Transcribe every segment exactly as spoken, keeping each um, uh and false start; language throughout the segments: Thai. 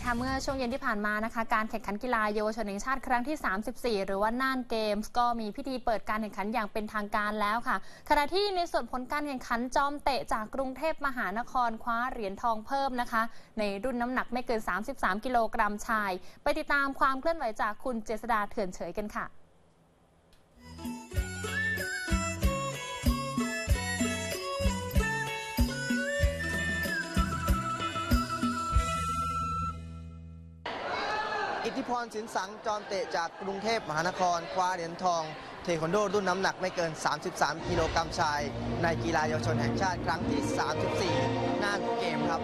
ค่ะเมื่อช่วงเย็นที่ผ่านมานะคะการแข่งขันกีฬาเยาวชนแห่งชาติครั้งที่สามสิบสี่หรือว่าน่านเกมส์ก็มีพิธีเปิดการแข่งขันอย่างเป็นทางการแล้วค่ะขณะที่ในส่วนผลการแข่งขันจอมเตะจากกรุงเทพมหานครคว้าเหรียญทองเพิ่มนะคะในรุ่นน้ำหนักไม่เกินสามสิบสามกิโลกรัมชายไปติดตามความเคลื่อนไหวจากคุณเจษดาเถื่อนเฉยกันค่ะอิทธิพรสินสังจอมเตะจากกรุงเทพมหานครคว้าเหรียญทองเทควันโดรุ่นน้ำหนักไม่เกินสามสิบสามกิโลกรัมชายในกีฬาเยาวชนแห่งชาติครั้งที่สามสิบสี่น่านเกมครับ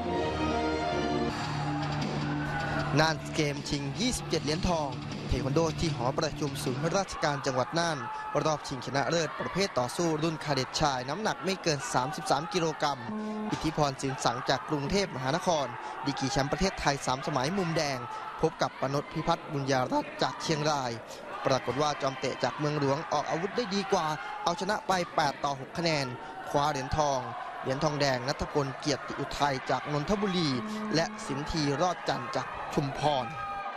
น่านเกมชิงยี่สิบเจ็ดเหรียญทองเทควันโดที่หอประชุมศูนย์ราชการจังหวัดน่านรอบชิงชนะเลิศประเภทต่อสู้รุ่นคาเด็ดชายน้ำหนักไม่เกินสามสิบสามกิโลกรัมอิทธิพรสินสังจากกรุงเทพมหานครดีกรีแชมป์ประเทศไทยสามสมัยมุมแดงพบกับปนดพิพัฒน์บุญญารัตน์จากเชียงรายปรากฏว่าจอมเตะจากเมืองหลวงออกอาวุธได้ดีกว่าเอาชนะไปแปดต่อหกคะแนนคว้าเหรียญทองเหรียญทองแดงณัฐพลเกียรติอุทัยจากนนทบุรีและสินธีรอดจันทร์จากชุมพร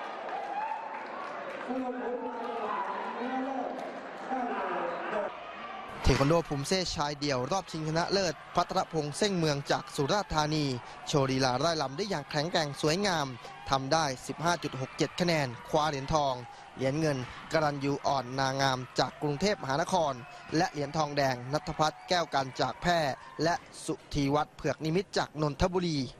เทควันโดภูมิเซ่ชายเดี่ยวรอบชิงชนะเลิศพัทรพงษ์เส้งเมืองจากสุราษฎร์ธานีโชว์ลีลาไร้ลำได้อย่างแข็งแกร่งสวยงามทำได้ สิบห้าจุดหกเจ็ด คะแนนคว้าเหรียญทองเหรียญเงินกรัญญูอ่อนนางามจากกรุงเทพมหานครและเหรียญทองแดงณัฐพัฒน์แก้วกันจากแพร่และสุธีวัฒน์เผือกนิมิตจากนนทบุรี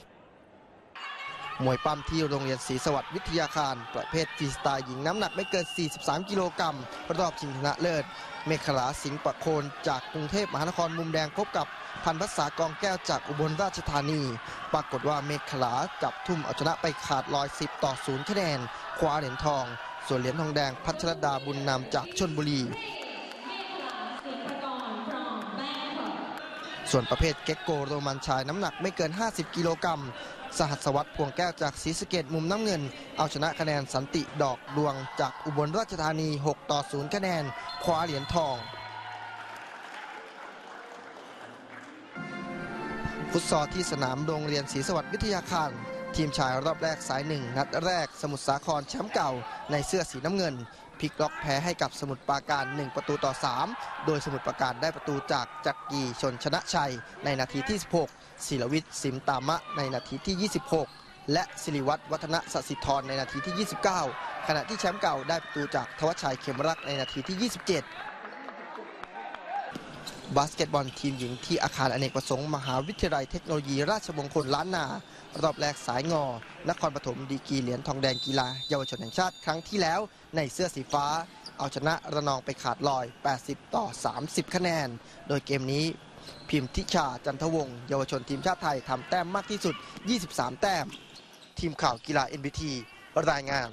มวยปั้มที่โรงเรียนศรีสวัสดิ์วิทยาคารประเภทฟรีสไตล์หญิงน้ำหนักไม่เกินสี่สิบสามกิโลกรัมรอบชิงชนะเลิศเมฆลาสิงห์ประโคนจากกรุงเทพมหานครมุมแดงพบกับพันภาษากองแก้วจากอุบลราชธานีปรากฏว่าเมฆลาจับทุ่มเอาชนะไปขาดลอยสิบต่อศูนย์คะแนนคว้าเหรียญทองส่วนเหรียญทองแดงพัชรดาบุญนำจากชลบุรีส่วนประเภทเก็กโกโรมันชายน้ำหนักไม่เกินห้าสิบกิโลกรัมสหัสวัสดิ์พวงแก้วจากศรีสะเกษมุมน้ำเงินเอาชนะคะแนนสันติดอกดวงจากอุบลราชธานีหกต่อศูนย์คะแนนคว้าเหรียญทองฟุตซอลที่สนามโรงเรียนศรีสวัสดิ์วิทยาคารทีมชายรอบแรกสายหนึ่งนัดแรกสมุทรสาครแชมป์เก่าในเสื้อสีน้ำเงินพลิกล็อกแพ้ให้กับสมุทรปราการหนึ่งประตูต่อสามโดยสมุทรปราการได้ประตูจากจักรีชนชนะชัยในนาทีที่สิบหกศิลวิทย์สิมตามะในนาทีที่ยี่สิบหกและศิริวัฒน์วัฒนสสิธรในนาทีที่ยี่สิบเก้าขณะที่แชมป์เก่าได้ประตูจากทวชชัยเขมรักในนาทีที่ยี่สิบเจ็ดบาสเกตบอลทีมหญิงที่อาคารอเนกประสงค์มหาวิทยาลัยเทคโนโลยีราชมงคลล้านนารอบแรกสายงอนครปฐมดีกรีเหรียญทองแดงกีฬาเยาวชนแห่งชาติครั้งที่แล้วในเสื้อสีฟ้าเอาชนะระนองไปขาดลอยแปดสิบต่อสามสิบคะแนนโดยเกมนี้พิมพ์ทิชาจันทวงศ์เยาวชนทีมชาติไทยทำแต้มมากที่สุดยี่สิบสามแต้มทีมข่าวกีฬา เอ็น บี ที รายงาน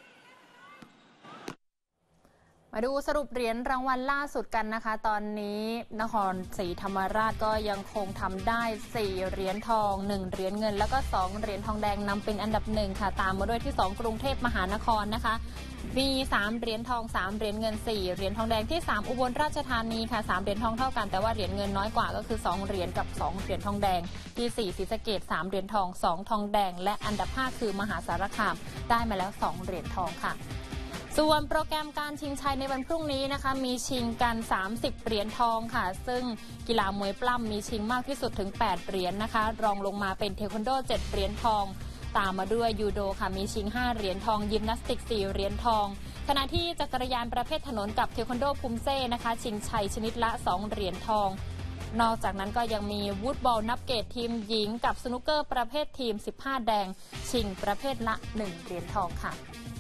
มาดูสรุปเหรียญรางวัลล่าสุดกันนะคะตอนนี้นครศรีธรรมราชก็ยังคงทำได้สี่เหรียญทองหนึ่งเหรียญเงินแล้วก็สองเหรียญทองแดงนำเป็นอันดับหนึ่งค่ะตามมาด้วยที่สองกรุงเทพมหานครนะคะมีสามเหรียญทองสามเหรียญเงินสี่เหรียญทองแดงที่สามอุบลราชธานีค่ะสามเหรียญทองเท่ากันแต่ว่าเหรียญเงินน้อยกว่าก็คือสองเหรียญกับสองเหรียญทองแดงที่สี่ศรีสะเกษสามเหรียญทองสองทองแดงและอันดับห้าคือมหาสารคามได้มาแล้วสองเหรียญทองค่ะส่วนโปรแกรมการชิงชัยในวันพรุ่งนี้นะคะมีชิงกันสามสิบเหรียญทองค่ะซึ่งกีฬามวยปล้ำมีชิงมากที่สุดถึงแปดเหรียญนะคะรองลงมาเป็นเทควันโดเจ็ดเหรียญทองตามมาด้วยยูโดค่ะมีชิงห้าเหรียญทองยิมนาสติกสี่เหรียญทองขณะที่จักรยานประเภทถนนกับเทควันโดภูมิเซ่นะคะชิงชัยชนิดละสองเหรียญทองนอกจากนั้นก็ยังมีวูดบอลนับเกรดทีมหญิงกับสนุกเกอร์ประเภททีมสิบห้าแดงชิงประเภทละหนึ่งเหรียญทองค่ะ